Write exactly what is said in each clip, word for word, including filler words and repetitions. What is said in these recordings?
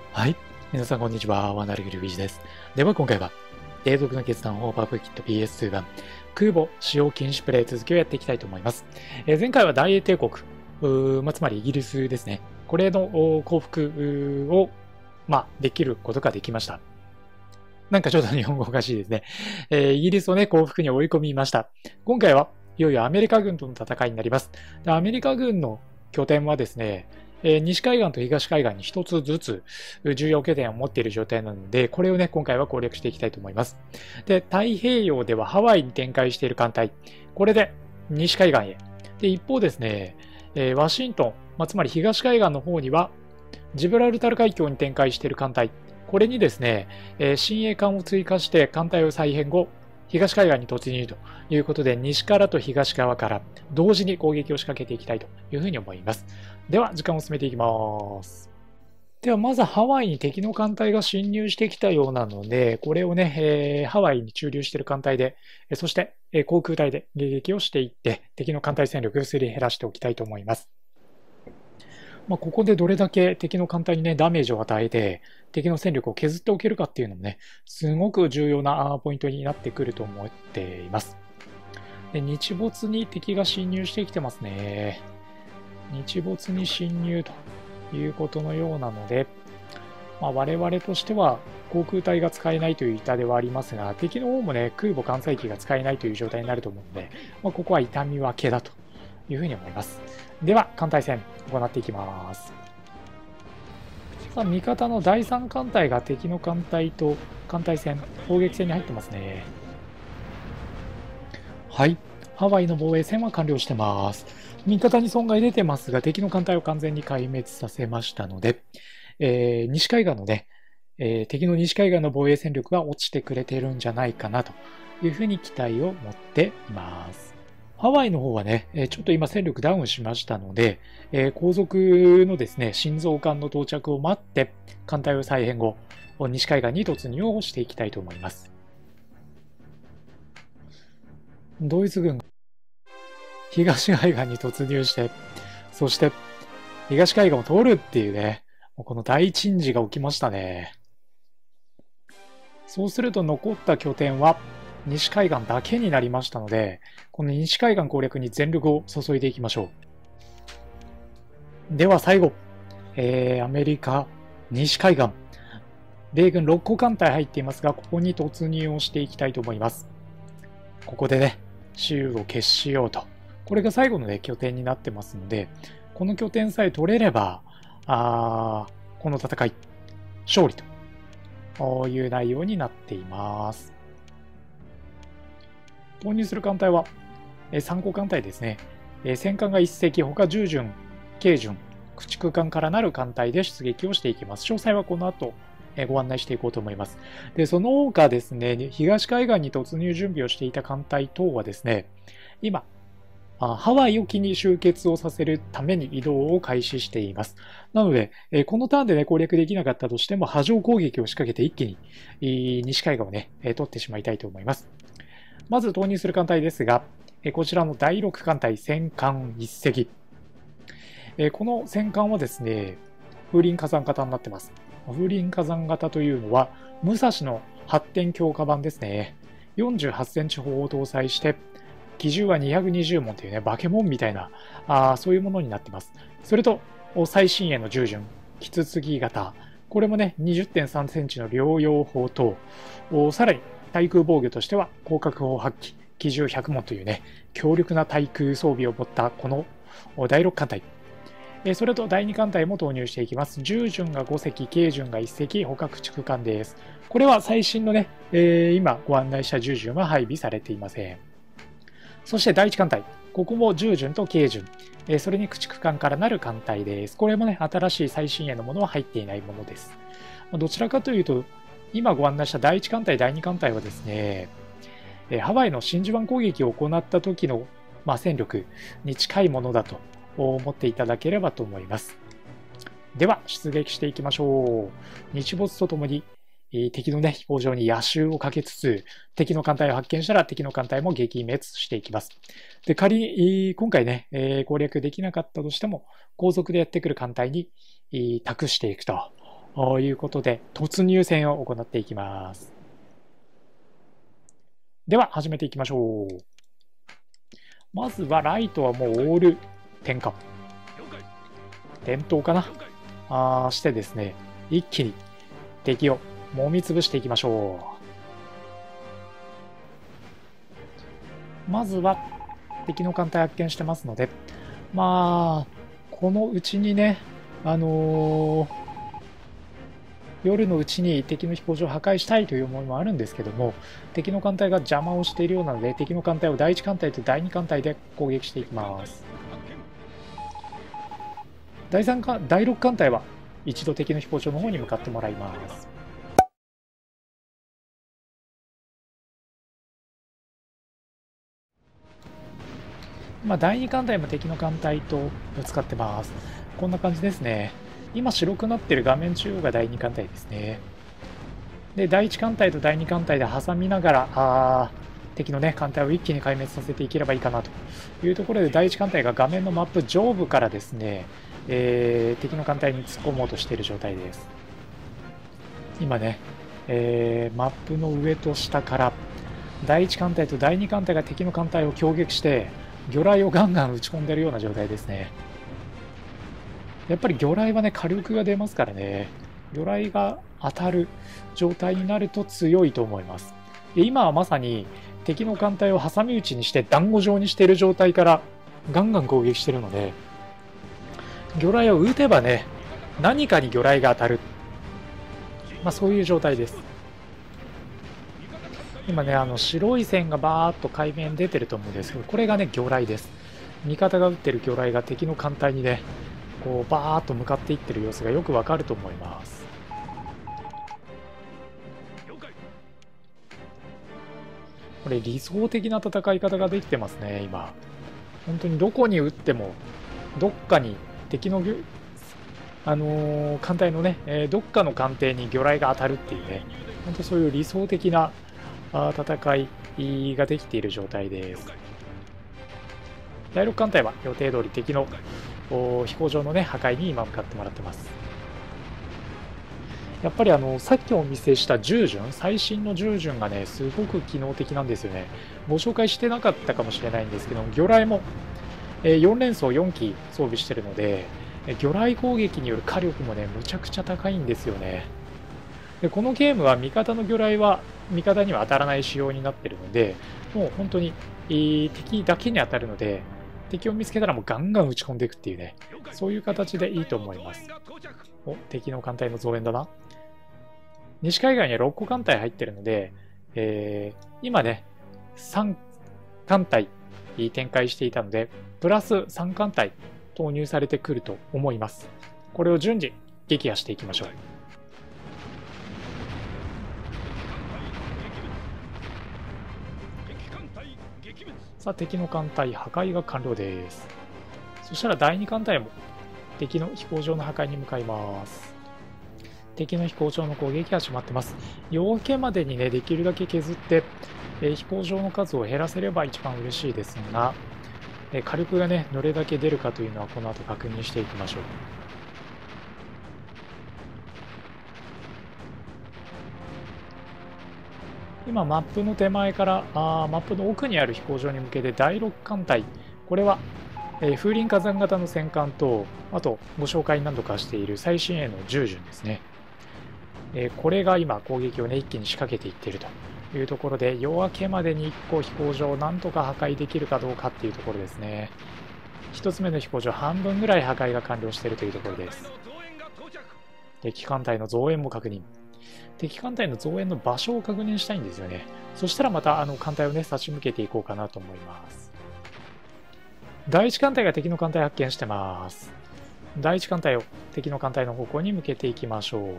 はい。皆さん、こんにちは。ワナルグルビージです。では、今回は、永続の決断オーバーブキット ピーエスツー 版、空母使用禁止プレイ続きをやっていきたいと思います。えー、前回は大英帝国、まあ、つまりイギリスですね。これの降伏を、まあ、できることができました。なんかちょっと日本語おかしいですね。えー、イギリスをね、降伏に追い込みました。今回はいよいよアメリカ軍との戦いになります。でアメリカ軍の拠点はですね、えー、西海岸と東海岸に一つずつ重要拠点を持っている状態なので、これをね、今回は攻略していきたいと思います。で、太平洋ではハワイに展開している艦隊、これで西海岸へ。で、一方ですね、えー、ワシントン、まあ、つまり東海岸の方には、ジブラルタル海峡に展開している艦隊、これにですね、えー、親衛艦を追加して艦隊を再編後、東海岸に突入ということで、西からと東側から同時に攻撃を仕掛けていきたいというふうに思います。では、時間を進めていきます。では、まずハワイに敵の艦隊が侵入してきたようなので、これをね、えー、ハワイに駐留している艦隊で、そして、えー、航空隊で迎撃をしていって、敵の艦隊戦力をすり減らしておきたいと思います。まあ、ここでどれだけ敵の艦隊にね、ダメージを与えて、敵の戦力を削っておけるかっていうのもね、すごく重要なポイントになってくると思っています。で、日没に敵が侵入してきてますね。日没に侵入ということのようなので、まあ、我々としては航空隊が使えないという痛手はありますが、敵の方もね、空母艦載機が使えないという状態になると思うので、まあ、ここは痛み分けだというふうに思います。では、艦隊戦行っていきます。さあ、味方のだいさん艦隊が敵の艦隊と艦隊戦、砲撃戦に入ってますね。はい。ハワイの防衛戦は完了してます。味方に損害出てますが、敵の艦隊を完全に壊滅させましたので、えー、西海岸のね、えー、敵の西海岸の防衛戦力が落ちてくれてるんじゃないかなというふうに期待を持っています。ハワイの方はね、ちょっと今戦力ダウンしましたので、後続のですね、心臓艦の到着を待って、艦隊を再編後、西海岸に突入をしていきたいと思います。ドイツ軍が東海岸に突入して、そして東海岸を通るっていうね、この大珍事が起きましたね。そうすると残った拠点は西海岸だけになりましたので、この西海岸攻略に全力を注いでいきましょう。では最後、えー、アメリカ西海岸、米軍ろっこ艦隊入っていますが、ここに突入をしていきたいと思います。ここでね、州を決しようと。これが最後の、ね、拠点になってますので、この拠点さえ取れれば、あこの戦い、勝利という内容になっています。投入する艦隊は、参考艦隊ですね。戦艦がいっ隻、他じゅう巡、軽巡、駆逐艦からなる艦隊で出撃をしていきます。詳細はこの後ご案内していこうと思います。で、その他ですね、東海岸に突入準備をしていた艦隊等はですね、今、ハワイ沖に集結をさせるために移動を開始しています。なので、このターンでね、攻略できなかったとしても、波状攻撃を仕掛けて一気に西海岸をね、取ってしまいたいと思います。まず投入する艦隊ですが、こちらのだいろく艦隊戦艦いっ隻。この戦艦はですね、風林火山型になっています。風林火山型というのは、武蔵の発展強化版ですね。よんじゅうはちセンチ砲を搭載して、機銃はにひゃくにじゅう門というね、バケモンみたいな、あそういうものになっています。それと、最新鋭の従順、キツツギ型。これもね、にじゅってんさんセンチの両用砲と、さらに対空防御としては広角砲はっき、機銃ひゃく門というね、強力な対空装備を持ったこのだいろく艦隊。それとだいに艦隊も投入していきます。従順がご隻、軽順がいっ隻、他駆逐艦です。これは最新のね、えー、今ご案内した従順は配備されていません。そしてだいいち艦隊。ここも従順と軽順。それに駆逐艦からなる艦隊です。これもね、新しい最新鋭のものは入っていないものです。どちらかというと、今ご案内しただいいち艦隊、だいに艦隊はですね、ハワイの真珠湾攻撃を行った時の、まあ、戦力に近いものだと思っていただければと思います。では、出撃していきましょう。日没とともに、敵のね、飛行場に夜襲をかけつつ、敵の艦隊を発見したら敵の艦隊も撃滅していきます。で、仮に、今回ね、攻略できなかったとしても、後続でやってくる艦隊に託していくということで、突入戦を行っていきます。では、始めていきましょう。まずは、ライトはもうオール点火。点灯かなあーしてですね、一気に敵を揉み潰していきましょう。まずは、敵の艦隊発見してますので、まあ、このうちにね、あのー、夜のうちに敵の飛行場を破壊したいという思いもあるんですけども、敵の艦隊が邪魔をしているようなので、敵の艦隊をだいいち艦隊とだいに艦隊で攻撃していきます。だいさんかだいろく艦隊は一度敵の飛行場の方に向かってもらいます。まあ、だいに艦隊も敵の艦隊とぶつかってます。こんな感じですね。今白くなってる画面中央がだいに艦隊ですね。で、だいいち艦隊とだいに艦隊で挟みながら、あ敵のね、艦隊を一気に壊滅させていければいいかなというところで、だいいち艦隊が画面のマップ上部からですね、えー、敵の艦隊に突っ込もうとしている状態です。今ね、えー、マップの上と下から、だいいち艦隊とだいに艦隊が敵の艦隊を攻撃して、魚雷をガンガン撃ち込んでるような状態ですね。やっぱり魚雷はね、火力が出ますからね、魚雷が当たる状態になると強いと思います。で今はまさに敵の艦隊を挟み撃ちにして団子状にしている状態からガンガン攻撃しているので、魚雷を撃てばね、何かに魚雷が当たる、まあ、そういう状態です。今ね、あの白い線がバーっと海面出てると思うんですけど、これがね、魚雷です。味方が撃ってる魚雷が敵の艦隊にね、こうバーっと向かっていってる様子がよくわかると思います。これ理想的な戦い方ができてますね、今。本当にどこに撃っても、どっかに敵の、あのー、艦隊のね、えー、どっかの艦艇に魚雷が当たるっていうね、本当そういう理想的なあ戦いができている状態です。だいろく艦隊は予定通り敵の飛行場のね、破壊に今向かってもらってます。やっぱりあのさっきお見せした従順、最新の従順がね、すごく機能的なんですよね。ご紹介してなかったかもしれないんですけど、魚雷もよん連装よん機装備してるので、魚雷攻撃による火力もね、むちゃくちゃ高いんですよね。でこのゲームは味方の魚雷は味方には当たらない仕様になってるので、もう本当に、えー、敵だけに当たるので、敵を見つけたらもうガンガン打ち込んでいくっていうね、そういう形でいいと思います。お、敵の艦隊の増援だな。西海岸にはろっこ艦隊入ってるので、えー、今ね、さん艦隊展開していたので、プラスさん艦隊投入されてくると思います。これを順次撃破していきましょう。さあ、敵の艦隊破壊が完了です。そしたらだいに艦隊も敵の飛行場の破壊に向かいます。敵の飛行場の攻撃が始まってます。夜明けまでにね、できるだけ削って、えー、飛行場の数を減らせれば一番嬉しいですが、えー、火力がね、どれだけ出るかというのはこの後確認していきましょう。今、マップの手前からあマップの奥にある飛行場に向けてだいろく艦隊、これは、えー、風林火山型の戦艦と、あとご紹介何度かしている最新鋭の従順ですね。えー、これが今、攻撃を、ね、一気に仕掛けていっているというところで、夜明けまでにいっこ飛行場をなんとか破壊できるかどうかっていうところですね。ひとつめの飛行場、半分ぐらい破壊が完了しているというところです。敵艦隊の増援も確認。敵艦隊の増援の場所を確認したいんですよね。そしたらまたあの艦隊をね、差し向けていこうかなと思います。だいいち艦隊が敵の艦隊発見してます。だいいち艦隊を敵の艦隊の方向に向けていきましょう。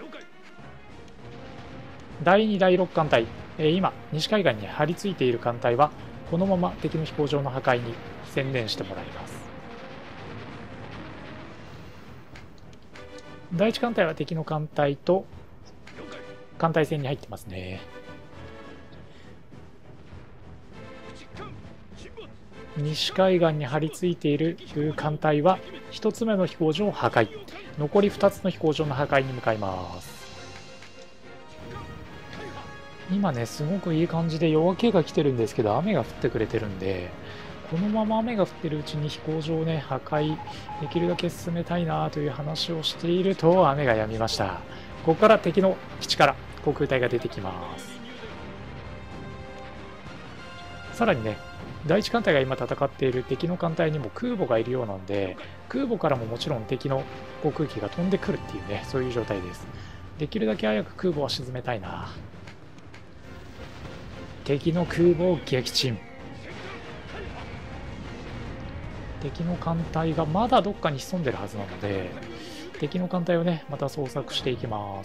だいに、だいろく艦隊、えー、今、西海岸に張り付いている艦隊は、このまま敵の飛行場の破壊に専念してもらいます。だいいち艦隊は敵の艦隊と艦隊戦に入ってますね。 西海岸に張り付いている艦隊はひとつめの飛行場を破壊、残りふたつの飛行場の破壊に向かいます。今ねすごくいい感じで夜明けが来てるんですけど、雨が降ってくれてるんで、このまま雨が降ってるうちに飛行場をね破壊できるだけ進めたいなという話をしていると、雨が止みました。ここから敵の基地から航空隊が出てきます。さらにね、第一艦隊が今戦っている敵の艦隊にも空母がいるようなので、空母からももちろん敵の航空機が飛んでくるっていうね、そういう状態です。できるだけ早く空母は沈めたいな。敵の空母を撃沈。敵の艦隊がまだどっかに潜んでるはずなので、敵の艦隊をねまた捜索していきます。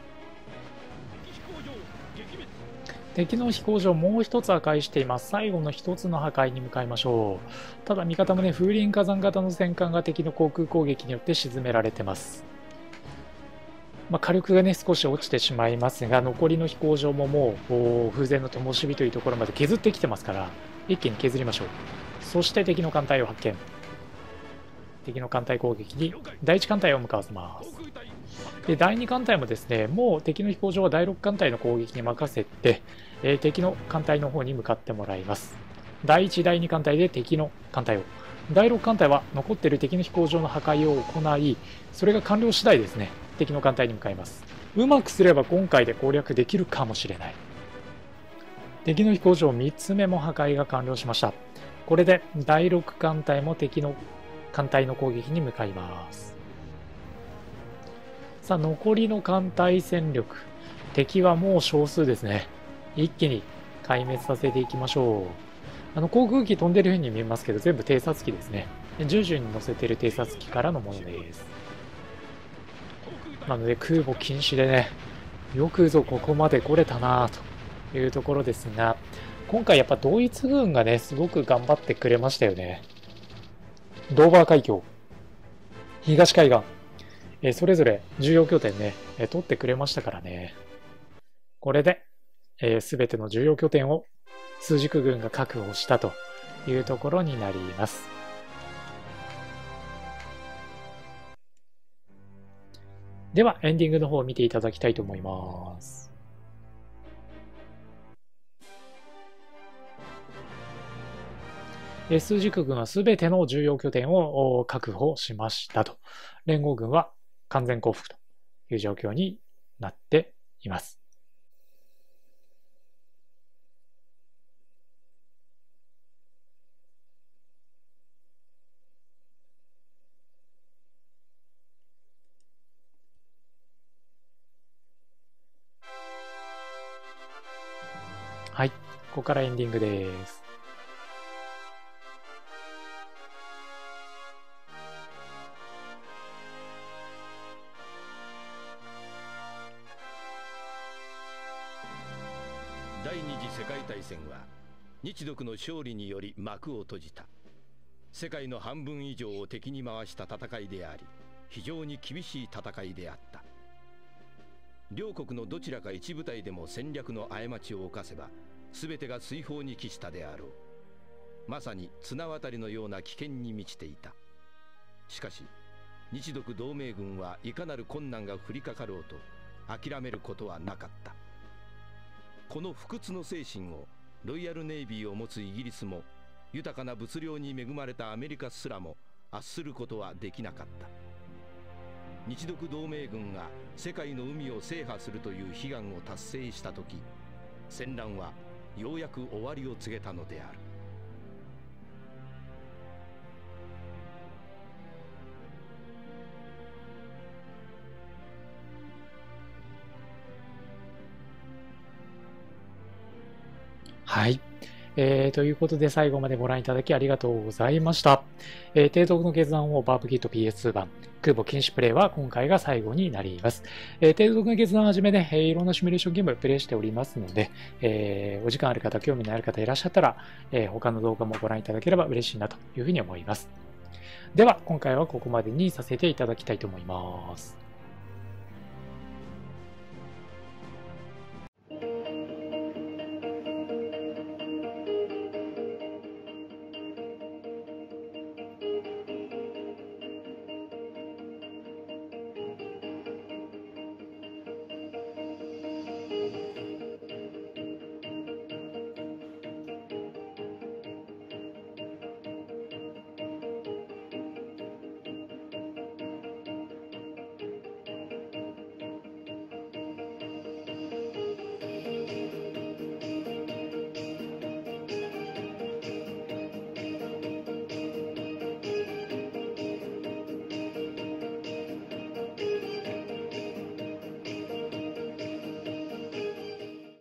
敵の飛行場もう一つ破壊しています。最後の一つの破壊に向かいましょう。ただ味方もね風林火山型の戦艦が敵の航空攻撃によって沈められてます。まあ、火力がね少し落ちてしまいますが、残りの飛行場ももう風前の灯火というところまで削ってきてますから、一気に削りましょう。そして敵の艦隊を発見。敵の艦隊攻撃に第一艦隊を向かわせます。でだいに艦隊もですね、もう敵の飛行場はだいろく艦隊の攻撃に任せて、えー、敵の艦隊の方に向かってもらいます。だいいち、だいに艦隊で敵の艦隊を、だいろく艦隊は残っている敵の飛行場の破壊を行い、それが完了次第ですね、敵の艦隊に向かいます。うまくすれば今回で攻略できるかもしれない。敵の飛行場みっつめも破壊が完了しました。これでだいろく艦隊も敵の艦隊の攻撃に向かいます。さあ残りの艦隊戦力、敵はもう少数ですね。一気に壊滅させていきましょう。あの航空機飛んでるように見えますけど、全部偵察機ですね。じゅうじゅうに乗せている偵察機からのものです。なので空母禁止でね、よくぞここまで来れたなというところですが、今回やっぱドイツ軍がねすごく頑張ってくれましたよね。ドーバー海峡、東海岸、えそれぞれ重要拠点ね、え取ってくれましたからね。これで、えー、全ての重要拠点を枢軸軍が確保したというところになります。ではエンディングの方を見ていただきたいと思います。枢軸軍は全ての重要拠点を確保しましたと。連合軍は完全降伏という状況になっています。はい、ここからエンディングです。 第二次世界大戦は日独の勝利により幕を閉じた。世界の半分以上を敵に回した戦いであり、非常に厳しい戦いであった。両国のどちらか一部隊でも戦略の過ちを犯せば全てが水泡に帰したであろう。まさに綱渡りのような危険に満ちていた。しかし日独同盟軍はいかなる困難が降りかかろうと諦めることはなかった。この不屈の精神をロイヤルネイビーを持つイギリスも、豊かな物量に恵まれたアメリカすらも圧することはできなかった。日独同盟軍が世界の海を制覇するという悲願を達成した時、戦乱はようやく終わりを告げたのである。 はい。えー、ということで最後までご覧いただきありがとうございました。えー、帝国の決断をバープキット ピーエスツー 版空母禁止プレイは今回が最後になります。えー、帝国の決断をはじめね、えー、いろんなシミュレーションゲームプレイしておりますので、えー、お時間ある方、興味のある方いらっしゃったら、えー、他の動画もご覧いただければ嬉しいなというふうに思います。では今回はここまでにさせていただきたいと思います。